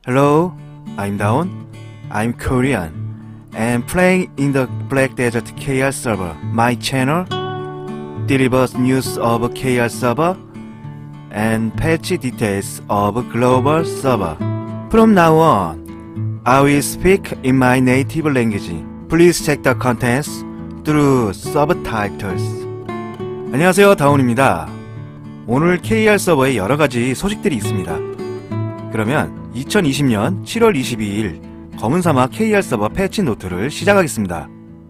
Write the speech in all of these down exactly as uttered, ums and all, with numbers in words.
Hello, I'm Daon. I'm Korean and playing in the Black Desert K R server. My channel delivers news of K R server and patch details of global server. From now on, I will speak in my native language. Please check the contents through subtitles. 안녕하세요, 다온입니다. 오늘 K R 서버에 여러가지 소식들이 있습니다. 그러면 이천이십년 칠월 이십이일 검은 사막 K R 서버 패치 노트를 시작하겠습니다.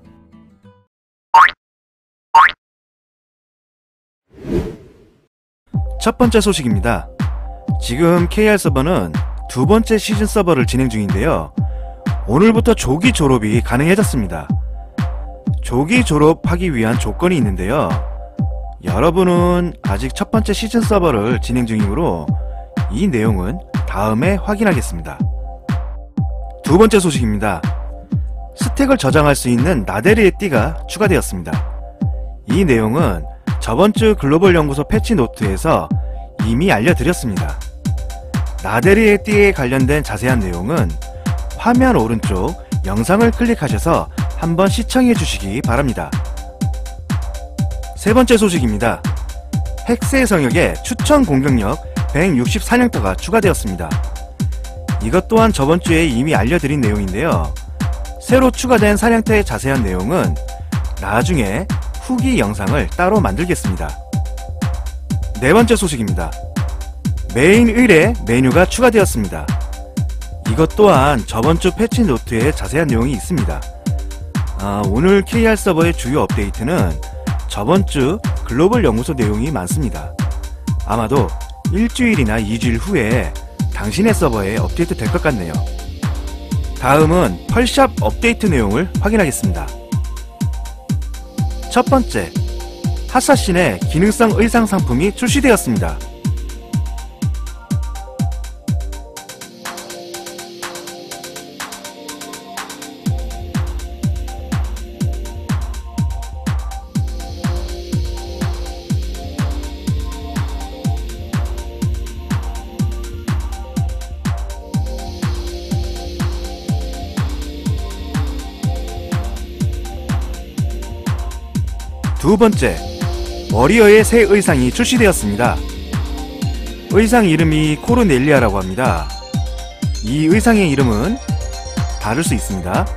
첫 번째 소식입니다. 지금 K R 서버는 두 번째 시즌 서버를 진행 중인데요. 오늘부터 조기 졸업이 가능해졌습니다. 조기 졸업하기 위한 조건이 있는데요. 여러분은 아직 첫 번째 시즌 서버를 진행 중이므로 이 내용은 다음에 확인하겠습니다. 두 번째 소식입니다. 스택을 저장할 수 있는 나데르의 띠가 추가되었습니다. 이 내용은 저번주 글로벌 연구소 패치 노트에서 이미 알려드렸습니다. 나데르의 띠에 관련된 자세한 내용은 화면 오른쪽 영상을 클릭하셔서 한번 시청해 주시기 바랍니다. 세 번째 소식입니다. 헥스의 성역에 추천 공격력 백육십 사냥터가 추가되었습니다. 이것 또한 저번주에 이미 알려드린 내용인데요. 새로 추가된 사냥터의 자세한 내용은 나중에 후기 영상을 따로 만들겠습니다. 네 번째 소식입니다. 메인 의뢰 메뉴가 추가되었습니다. 이것 또한 저번주 패치 노트에 자세한 내용이 있습니다. 아, 오늘 K R 서버의 주요 업데이트는 저번주 글로벌 연구소 내용이 많습니다. 아마도 일주일이나 이주일 후에 당신의 서버에 업데이트 될 것 같네요. 다음은 펄샵 업데이트 내용을 확인하겠습니다. 첫 번째, 하사신의 기능성 의상 상품이 출시되었습니다. 두 번째, 워리어의 새 의상이 출시되었습니다. 의상 이름이 코르넬리아라고 합니다. 이 의상의 이름은 다를 수 있습니다.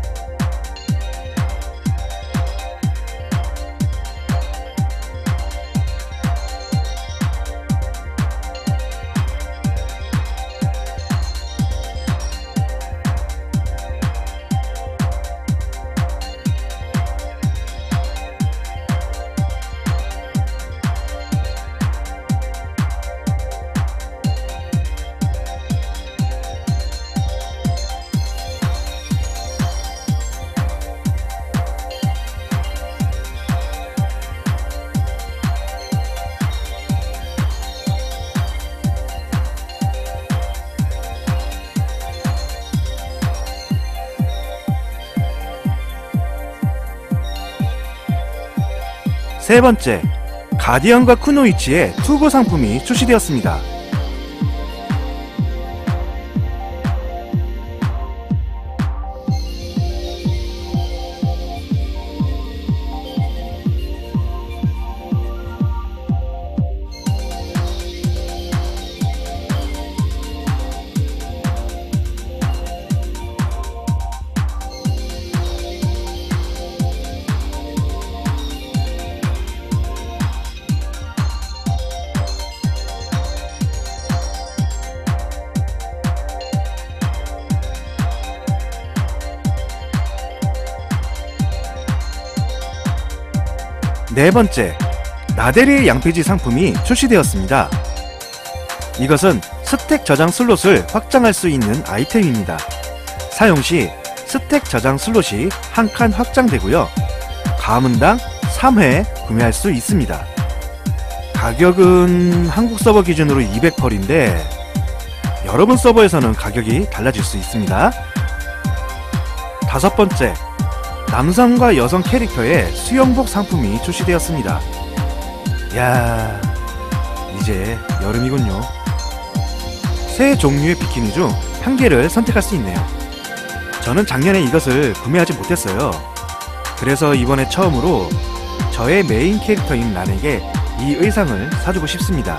세 번째, 가디언과 쿠노이치의 투구 상품이 출시되었습니다. 네 번째, 나데르의 양피지 상품이 출시되었습니다. 이것은 스택 저장 슬롯을 확장할 수 있는 아이템입니다. 사용 시 스택 저장 슬롯이 한 칸 확장되고요. 가문당 삼 회 구매할 수 있습니다. 가격은 한국 서버 기준으로 이백 펄인데 여러분 서버에서는 가격이 달라질 수 있습니다. 다섯 번째, 남성과 여성 캐릭터의 수영복 상품이 출시되었습니다. 야, 이제 여름이군요. 세 종류의 비키니 중 한 개를 선택할 수 있네요. 저는 작년에 이것을 구매하지 못했어요. 그래서 이번에 처음으로 저의 메인 캐릭터인 란에게 이 의상을 사주고 싶습니다.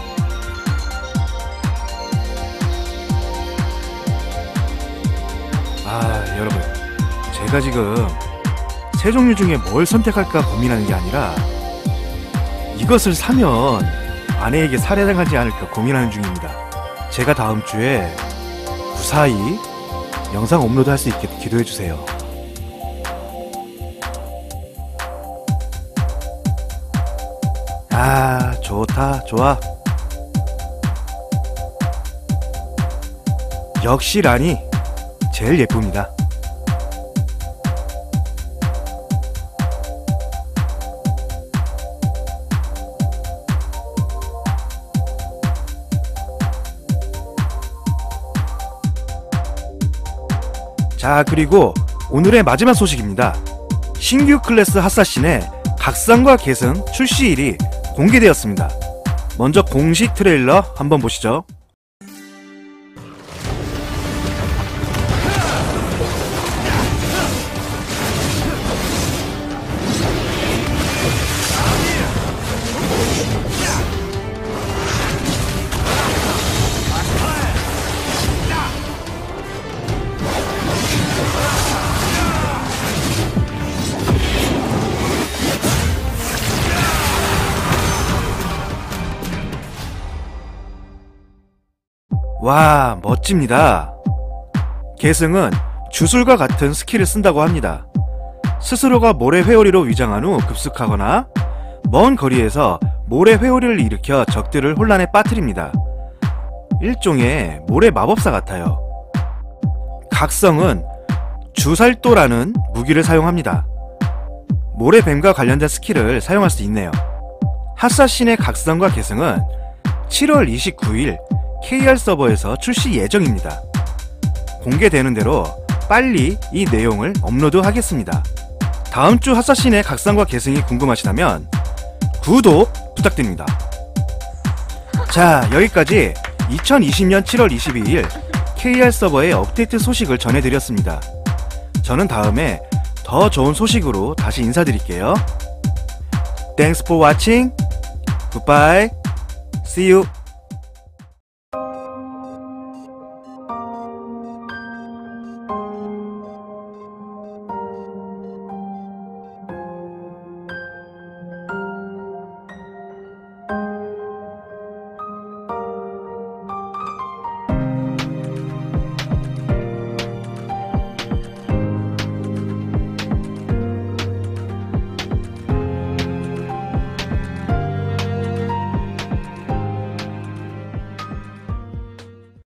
아, 여러분, 제가 지금 세 종류 중에 뭘 선택할까 고민하는 게 아니라 이것을 사면 아내에게 살해당하지 않을까 고민하는 중입니다. 제가 다음 주에 무사히 영상 업로드 할 수 있게 기도해주세요. 아, 좋다, 좋아. 역시 란이 제일 예쁩니다. 자, 그리고 오늘의 마지막 소식입니다. 신규 클래스 하사신의 각성과 계승 출시일이 공개되었습니다. 먼저 공식 트레일러 한번 보시죠. 와, 멋집니다. 계승은 주술과 같은 스킬을 쓴다고 합니다. 스스로가 모래 회오리로 위장한 후 급습하거나 먼 거리에서 모래 회오리를 일으켜 적들을 혼란에 빠뜨립니다. 일종의 모래 마법사 같아요. 각성은 주살도라는 무기를 사용합니다. 모래뱀과 관련된 스킬을 사용할 수 있네요. 하사신의 각성과 계승은 칠월 이십구일 케이알 서버에서 출시 예정입니다. 공개되는 대로 빨리 이 내용을 업로드하겠습니다. 다음주 하사신의 각성과 계승이 궁금하시다면 구독 부탁드립니다. 자, 여기까지 이천이십년 칠월 이십이일 케이알 서버의 업데이트 소식을 전해드렸습니다. 저는 다음에 더 좋은 소식으로 다시 인사드릴게요. Thanks for watching. Goodbye. See you.